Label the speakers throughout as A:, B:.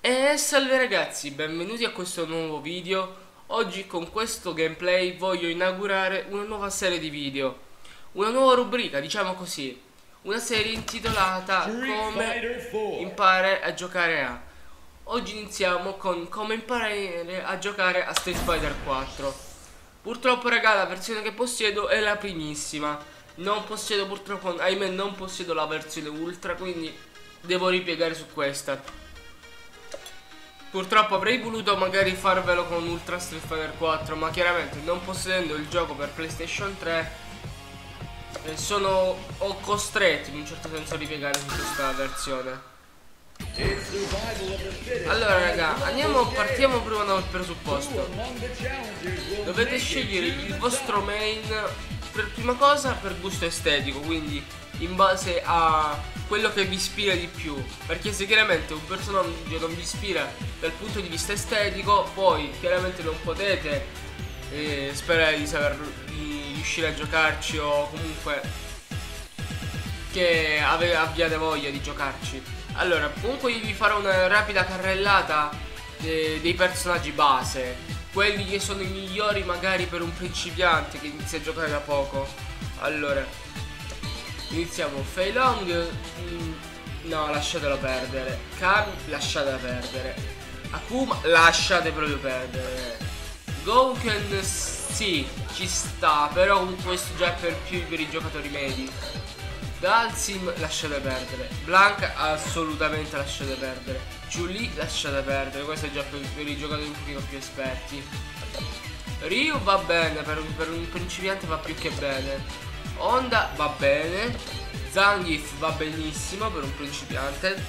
A: E salve ragazzi, benvenuti a questo nuovo video. Oggi con questo gameplay voglio inaugurare una nuova serie di video, una nuova rubrica, diciamo così. Una serie intitolata Come imparare a giocare a. Oggi iniziamo con come imparare a giocare a Street Fighter 4. Purtroppo raga, la versione che possiedo è la primissima. Non possiedo purtroppo, ahimè non possiedo la versione ultra, quindi devo ripiegare su questa. Purtroppo avrei voluto magari farvelo con Ultra Street Fighter 4, ma chiaramente non possedendo il gioco per PlayStation 3 ho costretto in un certo senso a ripiegare su questa versione. Allora raga, partiamo prima dal presupposto. Dovete scegliere il vostro main per prima cosa per gusto estetico, quindi in base a quello che vi ispira di più, perché se chiaramente un personaggio non vi ispira dal punto di vista estetico, poi chiaramente non potete sperare di riuscire a giocarci, o comunque che abbiate voglia di giocarci. Allora, comunque io vi farò una rapida carrellata dei personaggi base, quelli che sono i migliori magari per un principiante che inizia a giocare da poco. Allora, iniziamo. Fei Long, no, lasciatelo perdere. Kami, lasciatela perdere. Akuma, lasciate proprio perdere. Gouken, sì, ci sta, però comunque questo già è per i giocatori medi. Dalsim, lasciate perdere. Blanca, assolutamente lasciate perdere. Chun-Li, lasciate perdere. Questo è già per i giocatori un pochino più esperti. Ryu va bene, per un principiante va più che bene. Honda va bene. Zangief va benissimo per un principiante.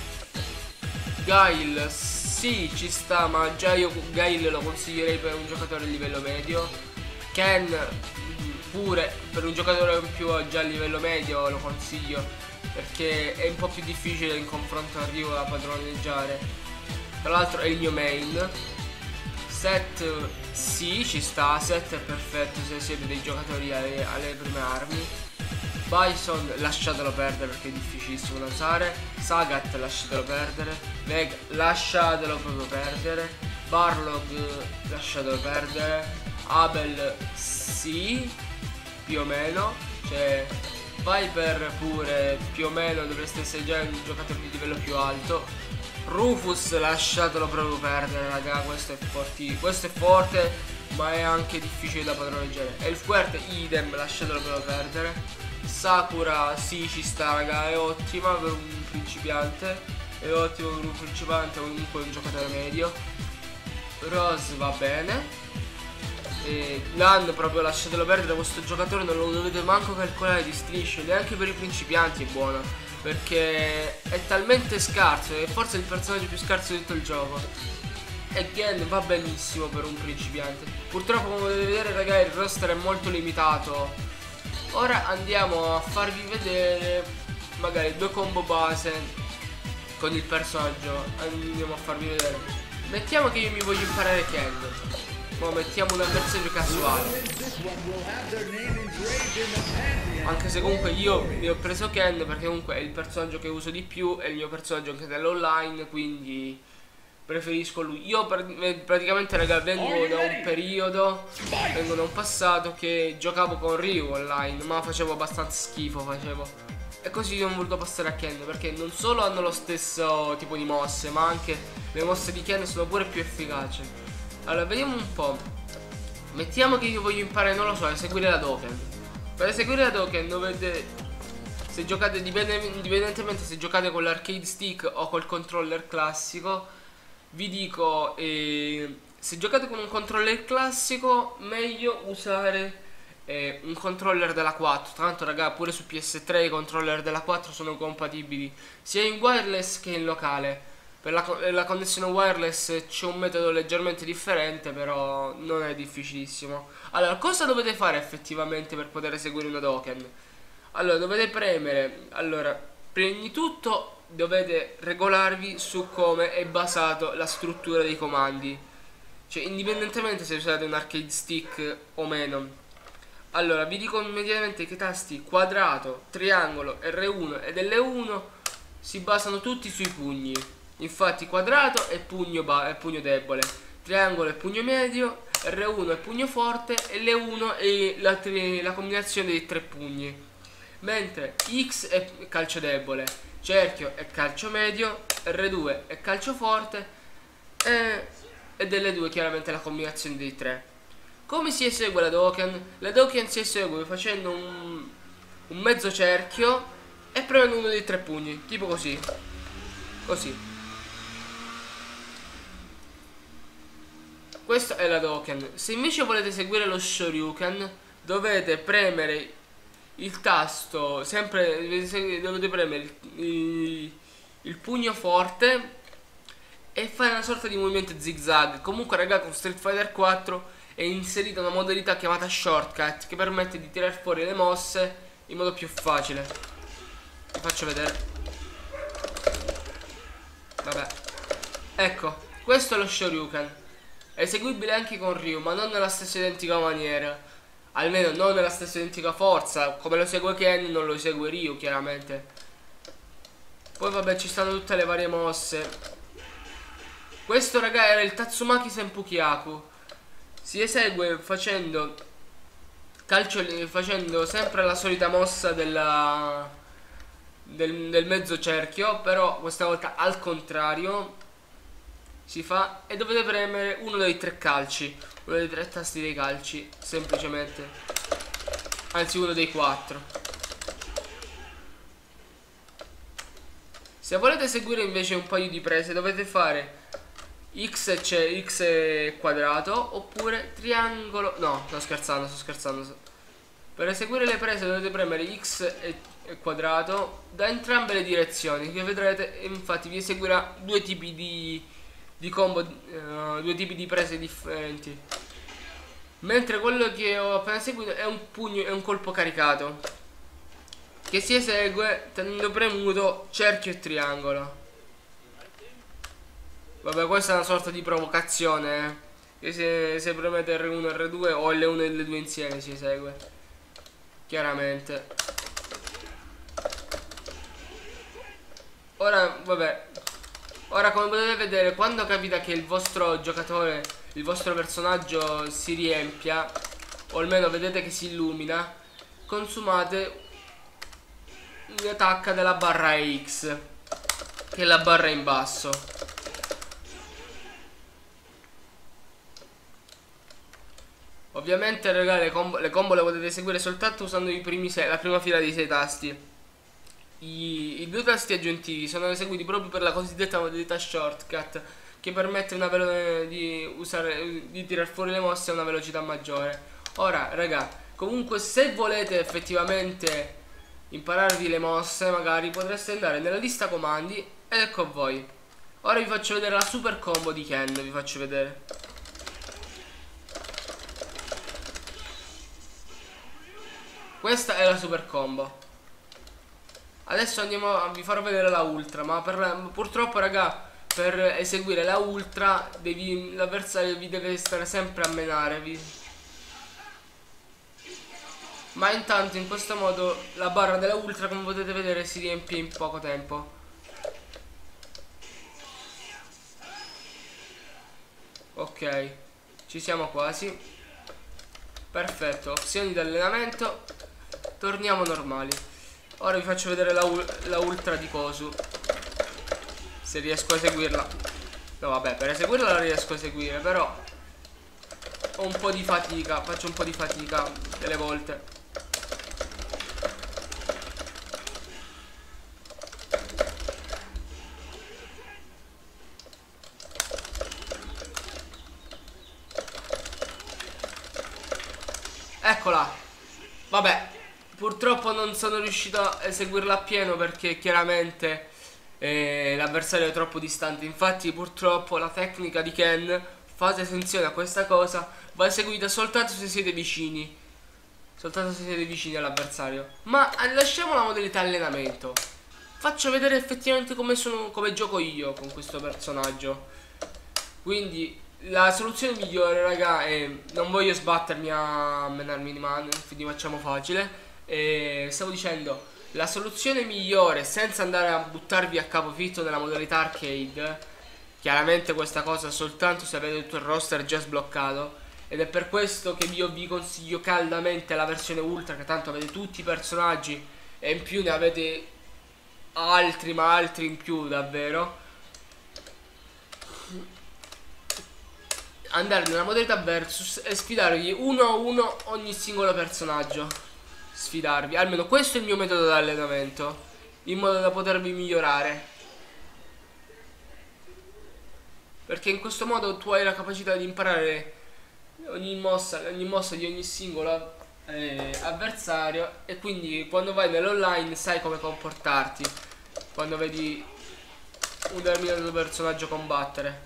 A: Guile, sì, ci sta, ma già io Guile lo consiglierei per un giocatore a livello medio. Ken pure per un giocatore più già a livello medio lo consiglio, perché è un po' più difficile in confronto a Ryu da padroneggiare. Tra l'altro è il mio main. Set, sì, ci sta. Set è perfetto se siete dei giocatori alle prime armi. Bison lasciatelo perdere perché è difficilissimo da usare. Sagat lasciatelo perdere. Vega lasciatelo proprio perdere. Barlog lasciatelo perdere. Abel sì, più o meno. Cioè Viper pure più o meno dovreste essere già un giocatore di livello più alto. Rufus lasciatelo proprio perdere raga, questo è forte, ma è anche difficile da padroneggiare. Elfquert idem, lasciatelo proprio perdere. Sakura sì, ci sta raga, è ottima per un principiante, è ottimo per un principiante o comunque un giocatore medio. Rose va bene. E Lan proprio lasciatelo perdere, questo giocatore non lo dovete manco calcolare di strisce, neanche per i principianti è buono, perché è talmente scarso, è forse il personaggio più scarso di tutto il gioco. E Gen va benissimo per un principiante. Purtroppo come potete vedere raga il roster è molto limitato. Ora andiamo a farvi vedere magari due combo base con il personaggio. Andiamo a farvi vedere. Mettiamo che io mi voglio imparare Ken. Ma mettiamo un avversario casuale. Anche se comunque io mi ho preso Ken perché comunque è il personaggio che uso di più, è il mio personaggio anche nell'online, quindi preferisco lui. Io praticamente raga vengo da un passato che giocavo con Ryu online, ma facevo abbastanza schifo, e così ho voluto passare a Ken, perché non solo hanno lo stesso tipo di mosse, ma anche le mosse di Ken sono pure più efficaci. Allora vediamo un po'. Mettiamo che io voglio imparare, non lo so, a eseguire la Doken. Per eseguire la Doken dovete, se giocate indipendentemente se giocate con l'arcade stick o col controller classico, vi dico se giocate con un controller classico meglio usare un controller della 4. Tanto raga pure su PS3 i controller della 4 sono compatibili sia in wireless che in locale. Per la connessione wireless c'è un metodo leggermente differente, però non è difficilissimo. Allora, cosa dovete fare effettivamente per poter eseguire una Doken? Allora, dovete premere. Allora, prima di tutto dovete regolarvi su come è basato la struttura dei comandi. Cioè, indipendentemente se usate un arcade stick o meno. Allora, vi dico immediatamente che i tasti quadrato, triangolo, R1 ed L1 si basano tutti sui pugni. Infatti quadrato è è pugno debole, triangolo è pugno medio, R1 è pugno forte e L1 è la combinazione dei tre pugni. Mentre X è calcio debole, cerchio è calcio medio, R2 è calcio forte e delle due chiaramente la combinazione dei tre. Come si esegue la Doken? La Doken si esegue facendo un mezzo cerchio e premendo uno dei tre pugni, tipo così. Così. Questa è la Doken. Se invece volete seguire lo Shoryuken, dovete premere il tasto, sempre dovete premere il pugno forte e fare una sorta di movimento zigzag. Comunque raga, con Street Fighter 4 è inserita una modalità chiamata shortcut che permette di tirar fuori le mosse in modo più facile. Vi faccio vedere. Vabbè. Ecco, questo è lo Shoryuken. È eseguibile anche con Ryu, ma non nella stessa identica maniera. Almeno non nella stessa identica forza. Come lo segue Ken, non lo esegue Ryu, chiaramente. Poi vabbè, ci stanno tutte le varie mosse. Questo raga era il Tatsumaki Senpukyaku. Si esegue facendo facendo sempre la solita mossa del mezzo cerchio, però questa volta al contrario si fa e dovete premere uno dei tre calci, uno dei tre tasti dei calci, semplicemente, anzi uno dei quattro. Se volete seguire invece un paio di prese dovete fare X quadrato oppure triangolo. No, sto scherzando. Per eseguire le prese dovete premere X e quadrato da entrambe le direzioni, che vedrete. Infatti vi eseguirà due tipi di combo, due tipi di prese differenti. Mentre quello che ho appena eseguito è un pugno, è un colpo caricato che si esegue tenendo premuto cerchio e triangolo. Vabbè, questa è una sorta di provocazione, che se premete R1 e R2 o L1 e L2 insieme si esegue, chiaramente. Ora, vabbè, ora come potete vedere, quando capita che il vostro giocatore, il vostro personaggio si riempia, o almeno vedete che si illumina, consumate un'attacca della barra X, che è la barra in basso. Ovviamente raga, le combo le potete eseguire soltanto usando la prima fila dei 6 tasti. I due tasti aggiuntivi sono eseguiti proprio per la cosiddetta modalità shortcut, che permette di tirar fuori le mosse a una velocità maggiore. Ora raga, comunque se volete effettivamente impararvi le mosse, magari potreste andare nella lista comandi ed ecco a voi. Ora vi faccio vedere la super combo di Ken, vi faccio vedere. Questa è la super combo. Adesso vi farò vedere la ultra, ma purtroppo raga, per eseguire la ultra l'avversario vi deve stare sempre a menare. Ma intanto in questo modo la barra della ultra, come potete vedere, si riempie in poco tempo. Ok, ci siamo quasi. Perfetto, opzioni di allenamento. Torniamo normali. Ora vi faccio vedere la ultra di Kosu, se riesco a eseguirla. No vabbè, per eseguirla la riesco a eseguire, però ho un po' di fatica, faccio un po' di fatica delle volte. Eccola. Vabbè, purtroppo non sono riuscito a eseguirla appieno perché chiaramente l'avversario è troppo distante. Infatti purtroppo la tecnica di Ken, fate attenzione a questa cosa, va eseguita soltanto se siete vicini. Soltanto se siete vicini all'avversario. Ma lasciamo la modalità allenamento. Faccio vedere effettivamente come gioco io con questo personaggio. Quindi la soluzione migliore raga è, non voglio sbattermi a menarmi di mano, quindi facciamo facile. Stavo dicendo, La soluzione migliore, senza andare a buttarvi a capofitto nella modalità arcade, chiaramente questa cosa soltanto se avete tutto il roster già sbloccato, ed è per questo che io vi consiglio caldamente la versione ultra, che tanto avete tutti i personaggi e in più ne avete altri, ma altri in più davvero. Andare nella modalità versus e sfidarvi uno a uno ogni singolo personaggio. Sfidarvi, almeno questo è il mio metodo di allenamento, in modo da potervi migliorare, perché in questo modo tu hai la capacità di imparare ogni mossa di ogni singolo avversario, e quindi quando vai nell'online sai come comportarti quando vedi un determinato personaggio combattere.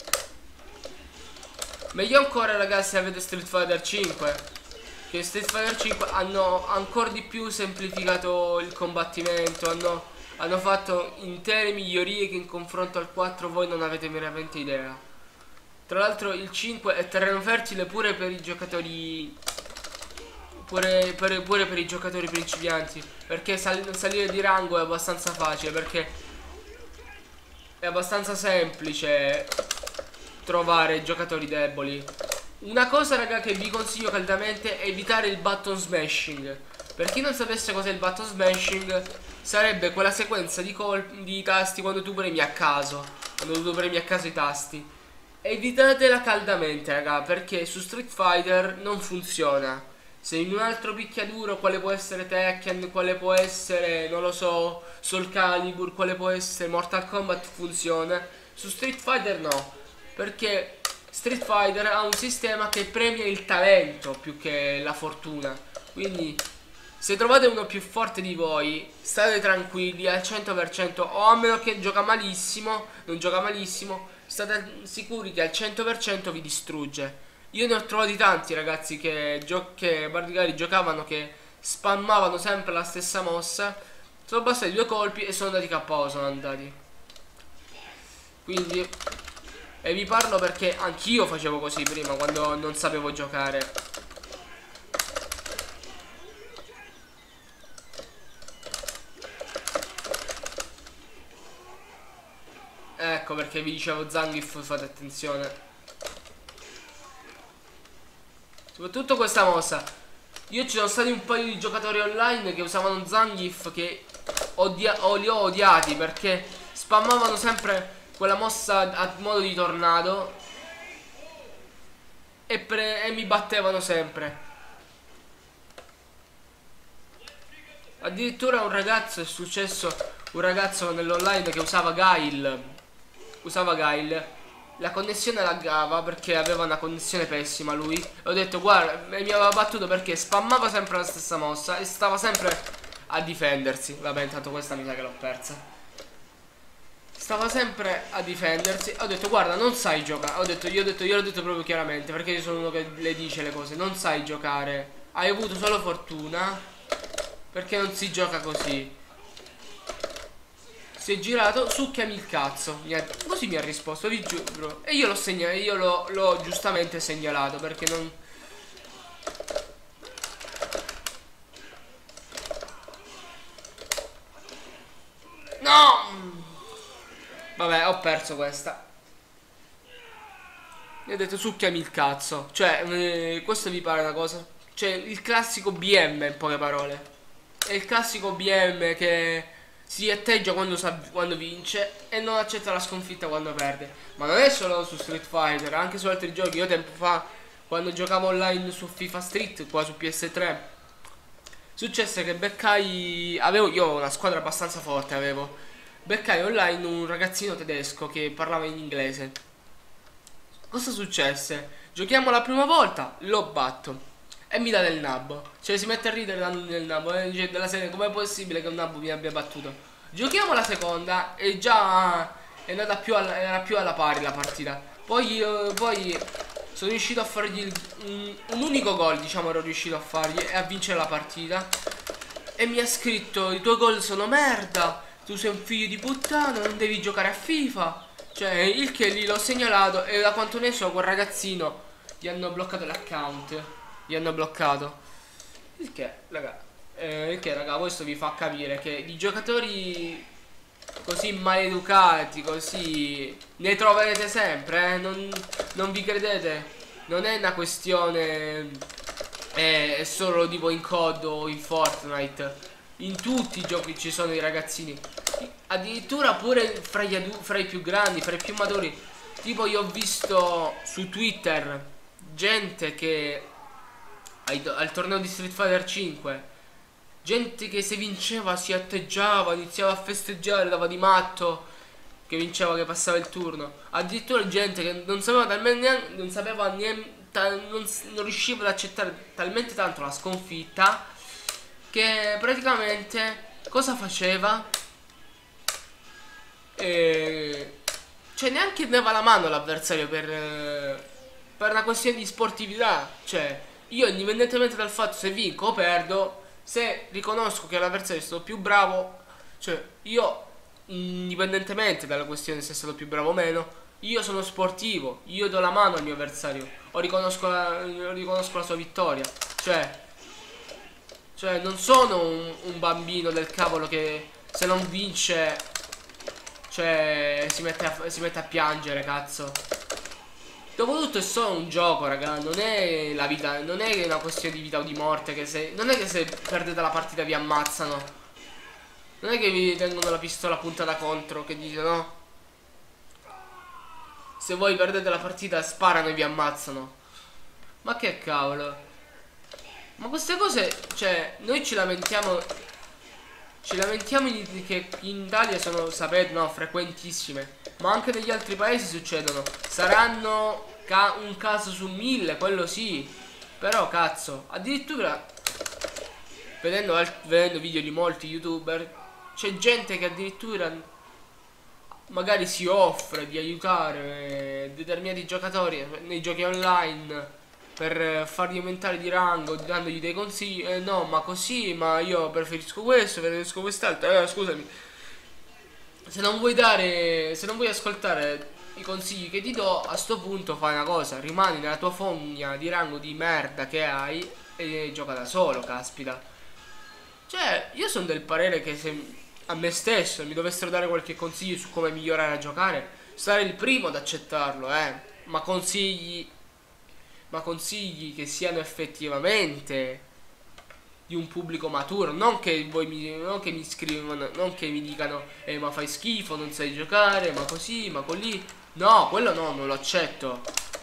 A: Meglio ancora, ragazzi, se avete Street Fighter 5, che Street Fighter 5 hanno ancora di più semplificato il combattimento, hanno fatto intere migliorie che in confronto al 4 voi non avete veramente idea. Tra l'altro il 5 è terreno fertile pure per i giocatori, pure per i giocatori principianti, perché salire di rango è abbastanza facile, perché è abbastanza semplice trovare giocatori deboli. Una cosa, raga, che vi consiglio caldamente è evitare il button smashing. Per chi non sapesse cos'è il button smashing, sarebbe quella sequenza di tasti quando tu premi a caso, i tasti. Evitatela caldamente, raga, perché su Street Fighter non funziona. Se in un altro picchiaduro, quale può essere Tekken, quale può essere, non lo so, Soul Calibur, quale può essere Mortal Kombat, funziona. Su Street Fighter no, perché Street Fighter ha un sistema che premia il talento più che la fortuna. Quindi se trovate uno più forte di voi, state tranquilli al 100%, o a meno che gioca malissimo, non gioca malissimo, state sicuri che al 100% vi distrugge. Io ne ho trovati tanti, ragazzi, che magari giocavano, che spammavano sempre la stessa mossa, sono bastati 2 colpi e sono andati KO, sono andati. Quindi, e vi parlo perché anch'io facevo così prima, quando non sapevo giocare. Ecco perché vi dicevo Zangief, fate attenzione. Soprattutto questa mossa. Io ci sono stati un paio di giocatori online che usavano Zangief che li ho odiati, perché spammavano sempre quella mossa a modo di tornado e mi battevano sempre. Addirittura un ragazzo, è successo, un ragazzo nell'online che usava Guile, la connessione laggava perché aveva una connessione pessima lui, e ho detto guarda, mi aveva battuto perché spammava sempre la stessa mossa e stava sempre a difendersi. Vabbè, intanto questa mi sa che l'ho persa. Stava sempre a difendersi. Ho detto guarda, non sai giocare. Io l'ho detto proprio chiaramente, perché io sono uno che le dice le cose. Non sai giocare, hai avuto solo fortuna, perché non si gioca così. Si è girato, succhiami il cazzo. Così mi ha risposto, vi giuro. E io l'ho giustamente segnalato, perché non... No! Vabbè, ho perso questa. Mi ha detto succhiami il cazzo. Cioè, questo vi pare una cosa? Cioè, il classico BM, in poche parole. È il classico BM che si atteggia quando vince e non accetta la sconfitta quando perde. Ma non è solo su Street Fighter, anche su altri giochi. Io tempo fa, quando giocavo online su FIFA Street, qua su PS3, successe che beccai... io avevo una squadra abbastanza forte, beccai online un ragazzino tedesco che parlava in inglese. Cosa successe? Giochiamo la prima volta, lo batto e mi dà del nabbo. Cioè si mette a ridere dandomi del nabbo, dice della serie, com'è possibile che un nabbo mi abbia battuto? Giochiamo la seconda e già è andata era più alla pari la partita. Poi sono riuscito a fargli un unico gol, diciamo, ero riuscito a fargli e a vincere la partita. E mi ha scritto: i tuoi gol sono merda, tu sei un figlio di puttana, non devi giocare a FIFA. Cioè, il che lì l'ho segnalato, e da quanto ne so, quel ragazzino gli hanno bloccato l'account. Gli hanno bloccato. Il che, raga, Che raga, questo vi fa capire che di giocatori così maleducati, così ne troverete sempre, non vi credete? Non è una questione è solo tipo in COD o in Fortnite. In tutti i giochi ci sono i ragazzini. Addirittura pure fra i più grandi, fra i più maturi. Tipo io ho visto su Twitter gente che al torneo di Street Fighter 5, gente che se vinceva si atteggiava, iniziava a festeggiare, dava di matto, che vinceva, che passava il turno. Addirittura gente che non sapeva talmente non sapeva niente, non riusciva ad accettare talmente tanto la sconfitta, che praticamente cosa faceva? Cioè neanche dava la mano all'avversario per una questione di sportività. Cioè io, indipendentemente dal fatto se vinco o perdo, se riconosco che l'avversario è stato più bravo, cioè io, indipendentemente dalla questione se è stato più bravo o meno, io sono sportivo, io do la mano al mio avversario, riconosco la sua vittoria. Cioè non sono un bambino del cavolo che se non vince, cioè si mette a piangere, cazzo. Dopotutto è solo un gioco, raga, non è la vita, non è una questione di vita o di morte, non è che se perdete la partita vi ammazzano. Non è che vi tengono la pistola puntata contro, che dite no? Se voi perdete la partita sparano e vi ammazzano. Ma che cavolo. Ma queste cose, cioè, noi ci lamentiamo che in Italia sono, sapete, no, frequentissime. Ma anche negli altri paesi succedono. Saranno un caso su 1000, quello sì. Però cazzo, addirittura vedendo video di molti youtuber, c'è gente che addirittura magari si offre di aiutare determinati giocatori nei giochi online per fargli aumentare di rango, dandogli dei consigli. No, ma così, ma io preferisco questo, preferisco quest'altro. Scusami, se non vuoi ascoltare i consigli che ti do, a sto punto fai una cosa: rimani nella tua fogna di rango di merda che hai e gioca da solo, caspita. Cioè, io sono del parere che se a me stesso mi dovessero dare qualche consiglio su come migliorare a giocare, sarei il primo ad accettarlo, ma consigli che siano effettivamente di un pubblico maturo, non che mi scrivano, non che mi dicano ma fai schifo, non sai giocare, ma così, ma colì. No, quello no, non lo accetto.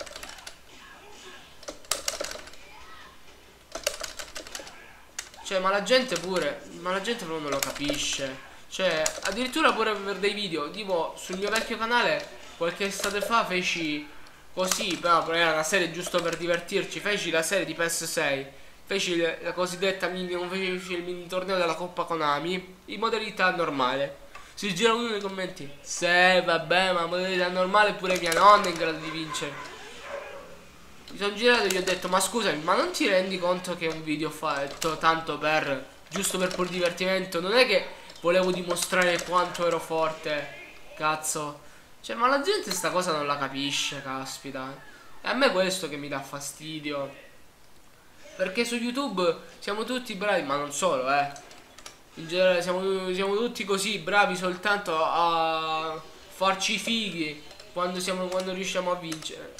A: Cioè, ma la gente proprio non lo capisce. Cioè, addirittura pure per dei video, tipo sul mio vecchio canale qualche estate fa feci così, però era una serie giusto per divertirci, feci la serie di PS6, feci la cosiddetta feci il mini torneo della Coppa Konami in modalità normale. Si gira uno nei commenti: se vabbè, ma modalità normale pure mia nonna è in grado di vincere. Mi sono girato e gli ho detto: ma scusami, ma non ti rendi conto che è un video fatto tanto giusto per pur divertimento? Non è che volevo dimostrare quanto ero forte, cazzo. Cioè, ma la gente sta cosa non la capisce, caspita. E a me questo che mi dà fastidio. Perché su YouTube siamo tutti bravi, ma non solo, in generale siamo tutti così bravi soltanto a farci fighi quando riusciamo a vincere.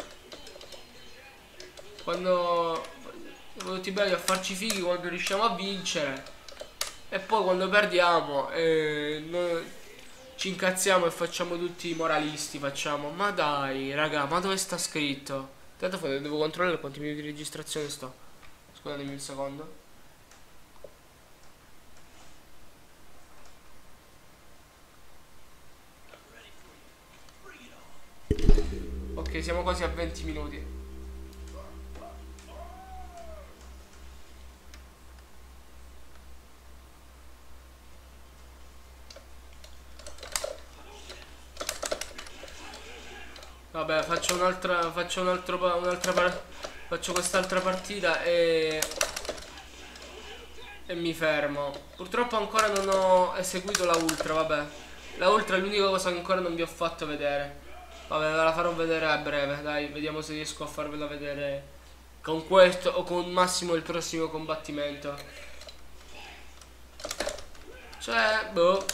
A: Quando siamo tutti bravi a farci fighi quando riusciamo a vincere. E poi quando perdiamo ci incazziamo e facciamo tutti i moralisti. Facciamo: ma dai raga, ma dove sta scritto? Tanto devo controllare quanti minuti di registrazione sto. Scusatemi un secondo. Ok, siamo quasi a 20 minuti. Vabbè, faccio quest'altra partita e mi fermo. Purtroppo ancora non ho eseguito la ultra, vabbè. La ultra è l'unica cosa che ancora non vi ho fatto vedere. Vabbè, ve la farò vedere a breve, dai, vediamo se riesco a farvela vedere con questo o con massimo il prossimo combattimento. Cioè, boh.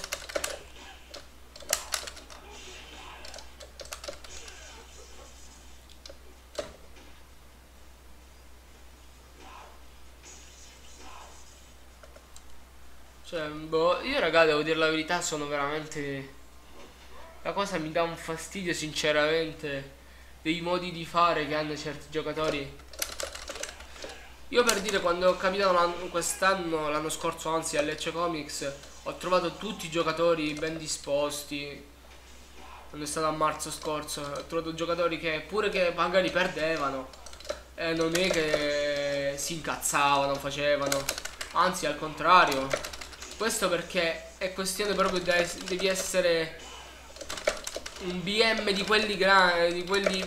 A: Cioè, boh, io raga, devo dire la verità, sono veramente... La cosa mi dà un fastidio, sinceramente, dei modi di fare che hanno certi giocatori. Io per dire, quando ho capitato quest'anno, l'anno scorso, anzi, a Lecce Comics, ho trovato tutti i giocatori ben disposti. Quando è stato a marzo scorso, ho trovato giocatori che, pure che magari perdevano, non è che si incazzavano, facevano. Anzi, al contrario. Questo perché è questione proprio di devi essere un BM di quelli grandi, di quelli...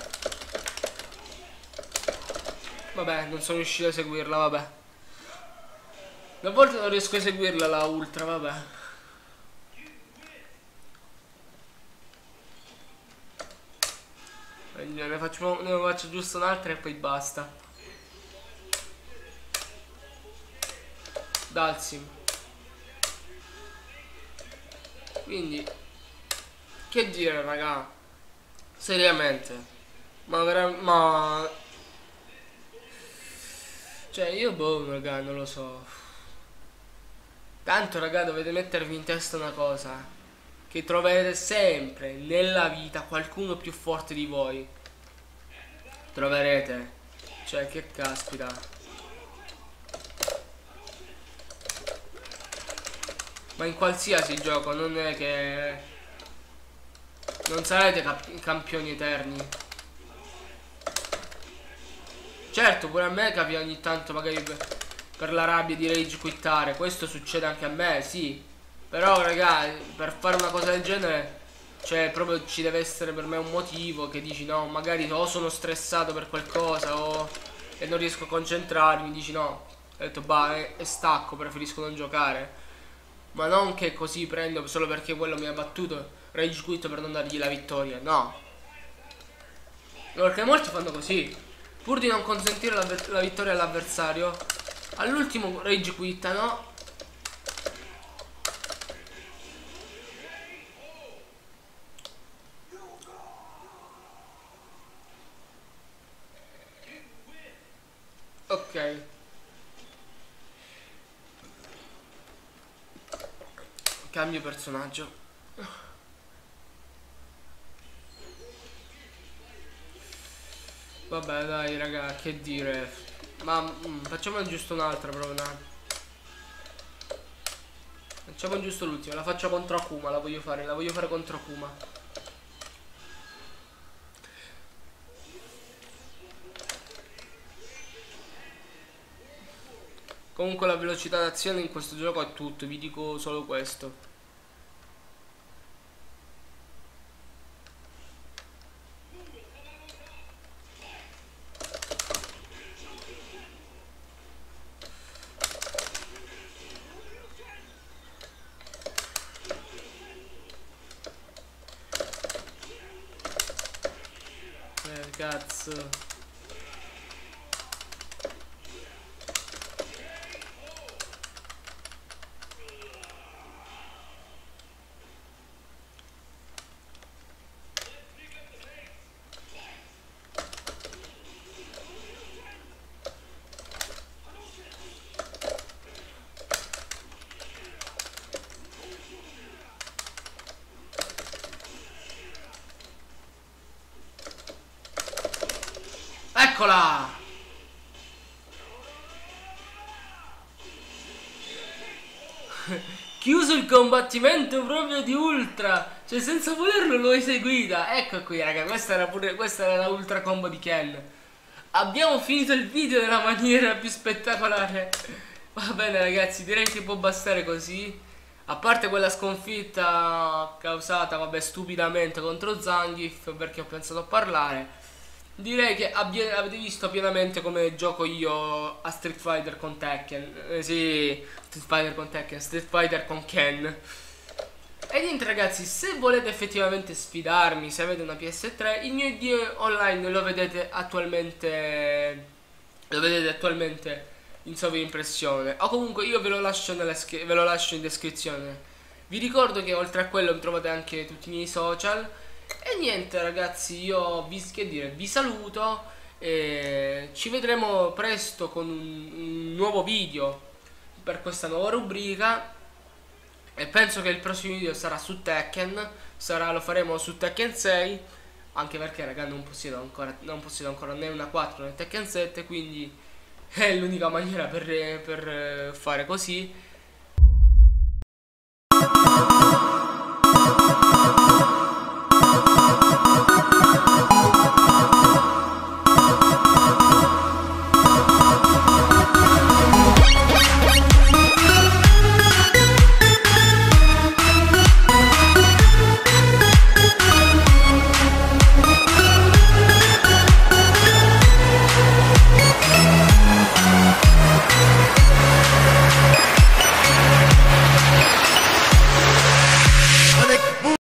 A: Vabbè, non sono riuscito a seguirla, vabbè. A volte non riesco a seguirla la ultra, vabbè. Ne faccio giusto un'altra e poi basta. Dalsim. Quindi, che dire, raga? Seriamente. Ma cioè, io boh, raga, non lo so. Tanto, raga, dovete mettervi in testa una cosa. Che troverete sempre nella vita qualcuno più forte di voi. Troverete. Cioè, che caspita. Ma in qualsiasi gioco, non è che... Non sarete campioni eterni. Certo, pure a me capita ogni tanto magari per la rabbia di rage quittare. Questo succede anche a me, sì. Però, raga, per fare una cosa del genere, cioè, proprio ci deve essere per me un motivo che dici no, magari o sono stressato per qualcosa o... e non riesco a concentrarmi, dici no. Ho detto, bah, e stacco, preferisco non giocare. Ma non che così prendo solo perché quello mi ha battuto, rage quit per non dargli la vittoria, no. Perché molti fanno così. Pur di non consentire la vittoria all'avversario, all'ultimo rage quittano. Ok. Cambio personaggio. Vabbè dai raga, che dire. Ma facciamo giusto un'altra proprio. Facciamo giusto l'ultima. La faccio contro Akuma, la voglio fare contro Akuma. Comunque la velocità d'azione in questo gioco è tutto, vi dico solo questo. Cazzo. Eccola! Chiuso il combattimento proprio di Ultra. Cioè senza volerlo lo eseguita. Ecco qui raga, questa era la Ultra combo di Ken. Abbiamo finito il video nella maniera più spettacolare. Va bene ragazzi, direi che può bastare così. A parte quella sconfitta causata, vabbè, stupidamente contro Zangief, perché ho pensato a parlare. Direi che avete visto pienamente come gioco io a Street Fighter con Tekken. Sì, Street Fighter con Tekken, Street Fighter con Ken. E niente ragazzi, se volete effettivamente sfidarmi, se avete una PS3, il mio ID online lo vedete attualmente in sovraimpressione, o comunque io ve lo lascio, ve lo lascio in descrizione. Vi ricordo che oltre a quello trovate anche tutti i miei social. E niente ragazzi, io che dire, vi saluto e ci vedremo presto con un nuovo video per questa nuova rubrica. E penso che il prossimo video sarà su Tekken, lo faremo su Tekken 6, anche perché raga non possiedo ancora né una 4 né Tekken 7, quindi è l'unica maniera per fare così.